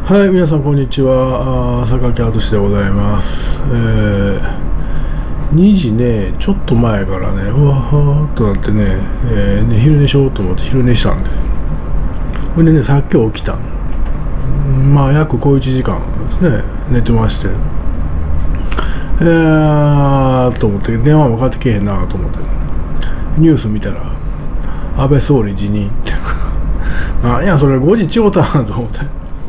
はい、皆さんこんにちは。榊敦でございます。2時ね、ちょっと前からね、うわはーっとなってね、昼寝しようと思って昼寝したんです。ほんでね、さっき起きた。まあ、約小1時間ですね、寝てまして。と思って、電話もかかってけえへんなと思って、ニュース見たら、安倍総理辞任って。なんや、それ5時ちごうたなと思って。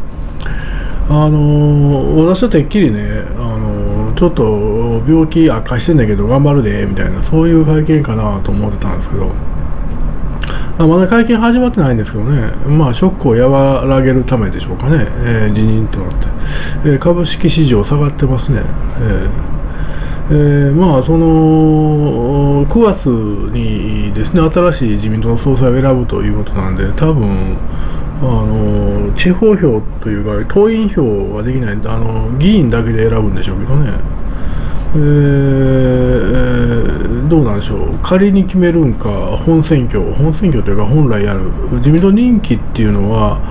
私はてっきりね、ちょっと病気悪化してんだけど頑張るでみたいな、そういう会見かなと思ってたんですけど、まだ会見始まってないんですけどね、まあ、ショックを和らげるためでしょうかね、辞任となって、株式市場下がってますね。まあ、その9月にですね、新しい自民党の総裁を選ぶということなんで、多分地方票というか、党員票はできないんで、議員だけで選ぶんでしょうけどね、どうなんでしょう、仮に決めるんか、本選挙というか、本来やる、自民党任期っていうのは、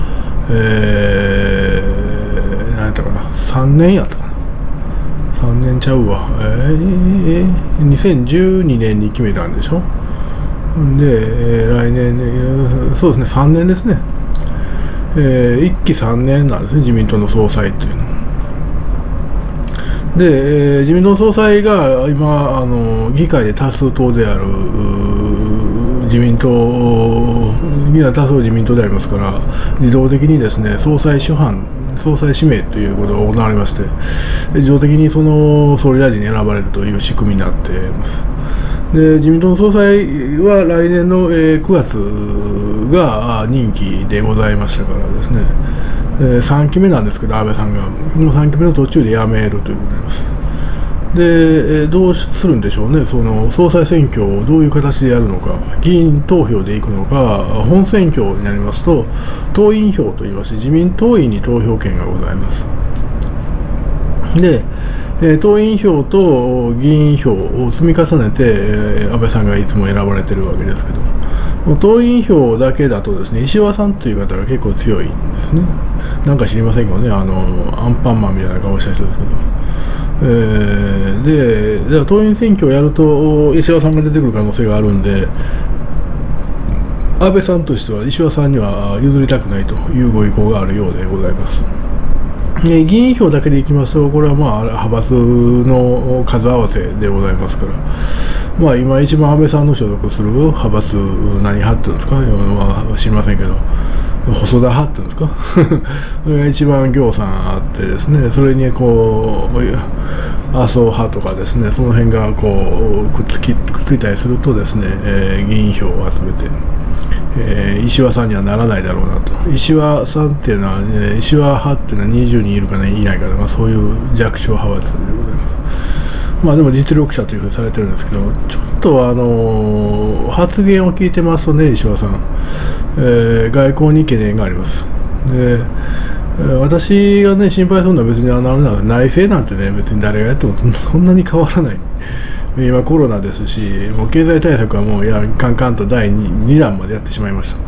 何やったかな、3年やったかな。3年ちゃうわ、2012年に決めたんでしょ。で、来年、そうですね、3年ですね。1期3年なんですね、自民党の総裁というのは。で、自民党の総裁が今、議会で多数党である自民党、議会多数自民党でありますから、自動的にですね、総裁指名ということが行われまして、自動的にその総理大臣に選ばれるという仕組みになっています。で、自民党の総裁は来年の9月が任期でございましたからですね、3期目なんですけど、安倍さんが、もう3期目の途中で辞めるということになります。で、どうするんでしょうね、その総裁選挙をどういう形でやるのか、議員投票でいくのか、本選挙になりますと、党員票といいまして、自民党員に投票権がございます。で、党員票と議員票を積み重ねて、安倍さんがいつも選ばれてるわけですけど、党員票だけだとですね、石破さんという方が結構強いんですね。なんか知りませんけどね、アンパンマンみたいな顔した人ですけど。で、じゃあ党員選挙をやると、石破さんが出てくる可能性があるんで、安倍さんとしては石破さんには譲りたくないというご意向があるようでございます。議員票だけでいきますと、これはまあ派閥の数合わせでございますから、まあ、今一番安倍さんの所属する派閥、何派っていうんですか、知りませんけど、細田派っていうんですか、それが一番行さんあってですね、それにこう、麻生派とかですね、その辺がこうくっついたりするとですね、議員票を集めて、石破さんにはならないだろうなと。石破さんっていうのは、石破派っていうのは20人いるかいないか、まあ、そういう弱小派閥でございます。まあでも実力者というふうにされてるんですけど、ちょっと発言を聞いてますとね、石破さん、外交に懸念があります。で、私がね、心配するのは別に内政なんてね、別に誰がやってもそんなに変わらない。今コロナですし、もう経済対策はもうカンカンと第 2弾までやってしまいました。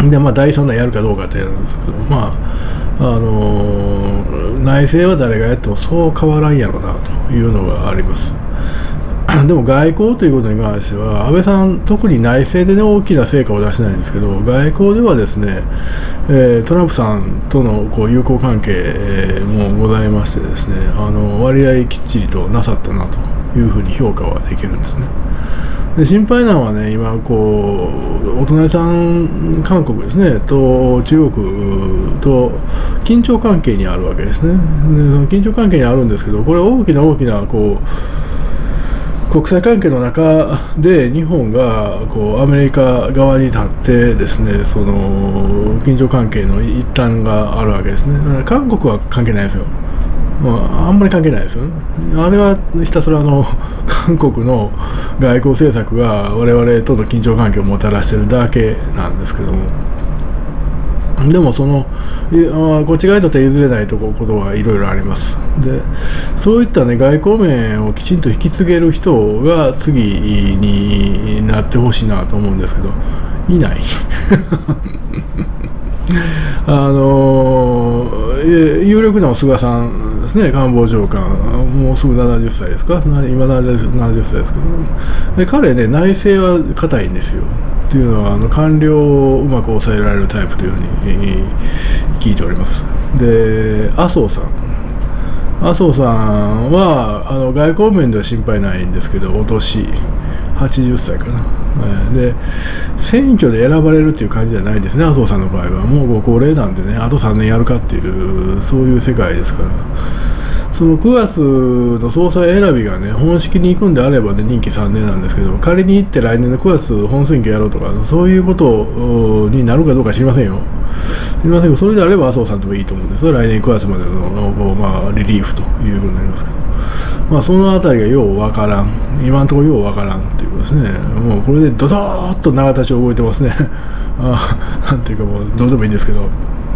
で、まあ第3弾やるかどうかってなんですけど、まあ、内政は誰がやってもそう変わらんやろなというのがあります。でも外交ということに関しては、安倍さん、特に内政で、ね、大きな成果を出してないんですけど、外交ではですね、トランプさんとのこう友好関係もございましてですね、割合きっちりとなさったなというふうに評価はできるんですね。で、心配なのはね、今こう、お隣さん、韓国ですね、と中国と緊張関係にあるわけですね。で、その緊張関係にあるんですけど、これ大きなこう、国際関係の中で日本がこうアメリカ側に立ってですね、その緊張関係の一端があるわけですね。だから韓国は関係ないですよ。あんまり関係ないですよね。あれはひたすら韓国の外交政策が我々との緊張関係をもたらしているだけなんですけども。でもこっち側にとって譲れないことがいろいろあります。で、そういったね、外交面をきちんと引き継げる人が次になってほしいなと思うんですけど、いない。 有力な菅さんですね、官房長官、もうすぐ70歳ですか、今70歳ですけど、で彼ね、内政は硬いんですよ。というのは、官僚をうまく抑えられるタイプというふうに聞いております。で、麻生さんは外交面では心配ないんですけど、お年80歳かな。で、選挙で選ばれるっていう感じじゃないですね、麻生さんの場合は。もうご高齢なんでね、あと3年やるかっていう、そういう世界ですから。その9月の総裁選びがね、本式に行くんであればね、任期3年なんですけど、仮に行って来年の9月本選挙やろうとか、そういうことになるかどうか知りませんよ。知りませんけど、それであれば麻生さんでもいいと思うんですが、来年9月までの、リリーフということになりますけど、そのあたりがようわからん、今のところようわからんっていうことですね。もうこれでドドーッと永田町動いてますね。なんていうか、もうどうでもいいんですけど。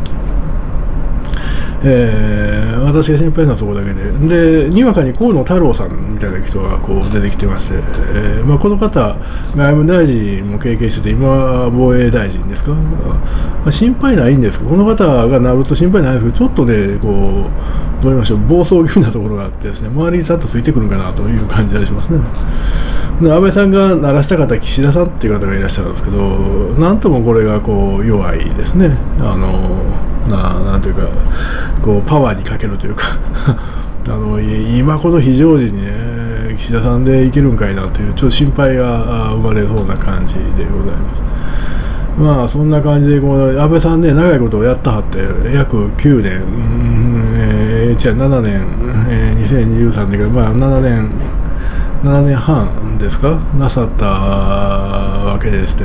私が心配なのはそこだけで、にわかに河野太郎さんみたいな人がこう出てきてまして、この方、外務大臣も経験してて、今は防衛大臣ですか、心配ないんですけど、この方がなると心配ないんですけど、ちょっとね、こう、どう言いましょう、暴走気味なところがあってですね、周りにちゃんとついてくるんかなという感じがしますね。で、安倍さんが鳴らした方、岸田さんっていう方がいらっしゃるんですけど、なんともこれがこう弱いですね。なんていうか、こうパワーにかけるというか今この非常時にね、岸田さんでいけるんかいなという、ちょっと心配が生まれそうな感じでございます。そんな感じで、この安倍さんね、長いことをやったはって、約9年、7年、2023年から、7年半ですか、なさったわけでして、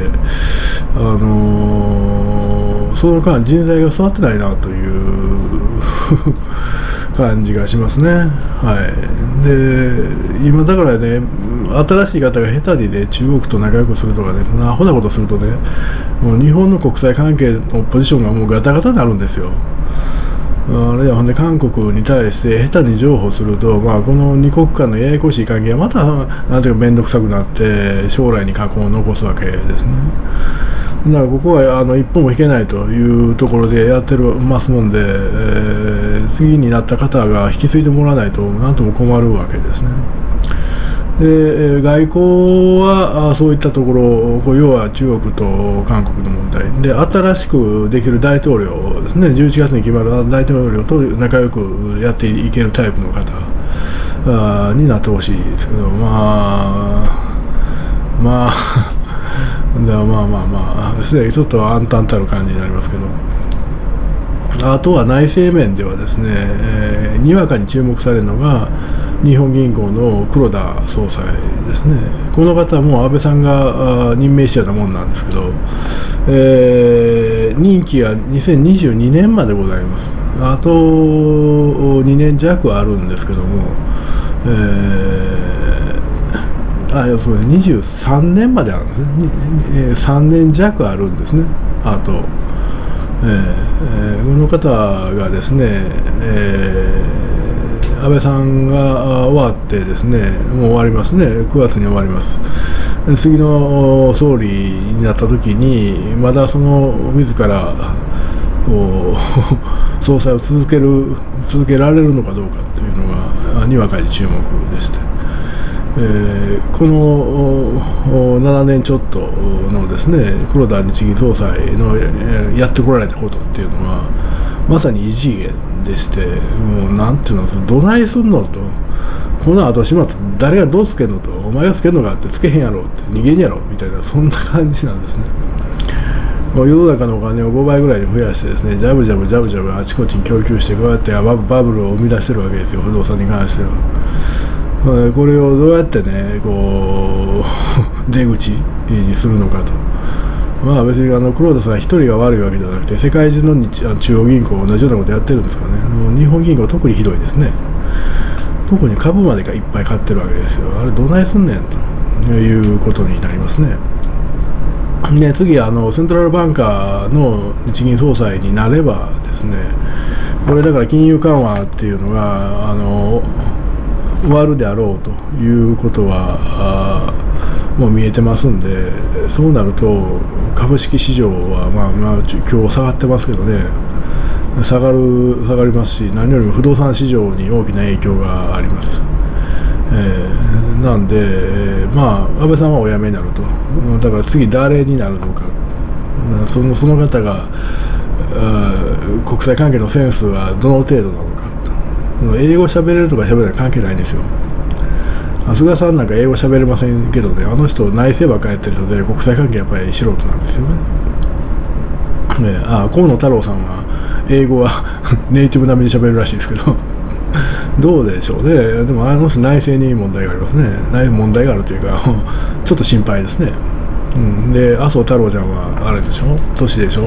その間、人材が育ってないなという感じがしますね。はい。で、今だからね、新しい方が下手にね、中国と仲良くするとかね、アホなことするとね、もう日本の国際関係のポジションがもうガタガタになるんですよ。あれはほんで韓国に対して下手に譲歩すると、この二国間のややこしい関係がまたなんていうか面倒くさくなって将来に禍根を残すわけですね。だからここは一歩も引けないというところでやってますもんで、次になった方が引き継いでもらわないとなんとも困るわけですね。で、外交はそういったところ、要は中国と韓国の問題で、新しくできる大統領ですね、11月に決まる大統領と仲良くやっていけるタイプの方になってほしいですけど、すでにちょっと暗淡たる感じになりますけど。あとは内政面ではですね、にわかに注目されるのが日本銀行の黒田総裁ですね。この方も安倍さんが任命したようなもんなんですけど、任期は2022年までございます。あと2年弱あるんですけども、そうですね、23年まであるんですね。3年弱あるんですね。あとこの方がですね、安倍さんが終わってですね、もう終わりますね、9月に終わります。次の総理になった時に、まだその自らこう総裁を続けられるのかどうかというのがにわかに注目でして。この7年ちょっとのですね、黒田日銀総裁のやってこられたことっていうのはまさに異次元でして、もうなんていうの、どないすんのと、この後始末誰がどうつけんのと、お前がつけんのかってつけへんやろって逃げんやろみたいな、そんな感じなんですね。世の中のお金を5倍ぐらいに増やしてですね、ジャブジャブあちこちに供給して、こうやってバブルを生み出してるわけですよ、不動産に関しては。これをどうやってね、こう出口にするのかと。別に黒田さん一人が悪いわけじゃなくて、世界中の中央銀行同じようなことやってるんですからね。もう日本銀行特にひどいですね。特に株までがいっぱい買ってるわけですよ。あれどないすんねんということになりますね。で、次セントラルバンカーの日銀総裁になればですね、これだから金融緩和っていうのが終わるであろうということはもう見えてますんで、そうなると株式市場は今日下がってますけどね、下がりますし、何よりも不動産市場に大きな影響があります。なんで、安倍さんはお辞めになると、だから次誰になるのか、その方が国際関係のセンスはどの程度なのかと。英語喋れるとか喋れない関係ないんですよ。菅さんなんか英語喋れませんけどね、あの人内政ばっかりやってる人で国際関係やっぱり素人なんですよね。河野太郎さんは英語はネイティブ並みに喋るらしいですけどどうでしょうね。でもあの人内政に問題がありますね。問題があるというかちょっと心配ですね。で麻生太郎ちゃんはあれでしょ、年でしょ。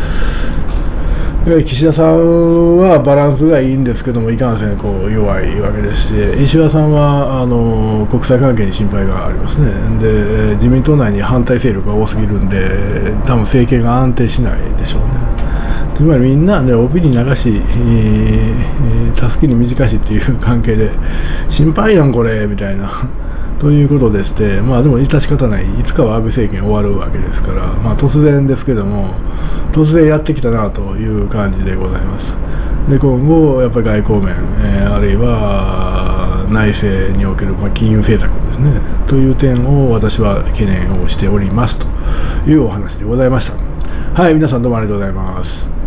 岸田さんはバランスがいいんですけども、いかんせん弱いわけですし、石破さんは国際関係に心配がありますね。で自民党内に反対勢力が多すぎるんで、多分政権が安定しないでしょうね。つまりみんなね、帯に流し、たすきに短しっていう関係で、心配やんこれみたいなということでして、でも致し方ない、いつかは安倍政権終わるわけですから、突然ですけども、突然やってきたなという感じでございます。で今後、やっぱり外交面、あるいは内政における、金融政策ですね、という点を私は懸念をしておりますというお話でございました。はい、皆さんどうもありがとうございます。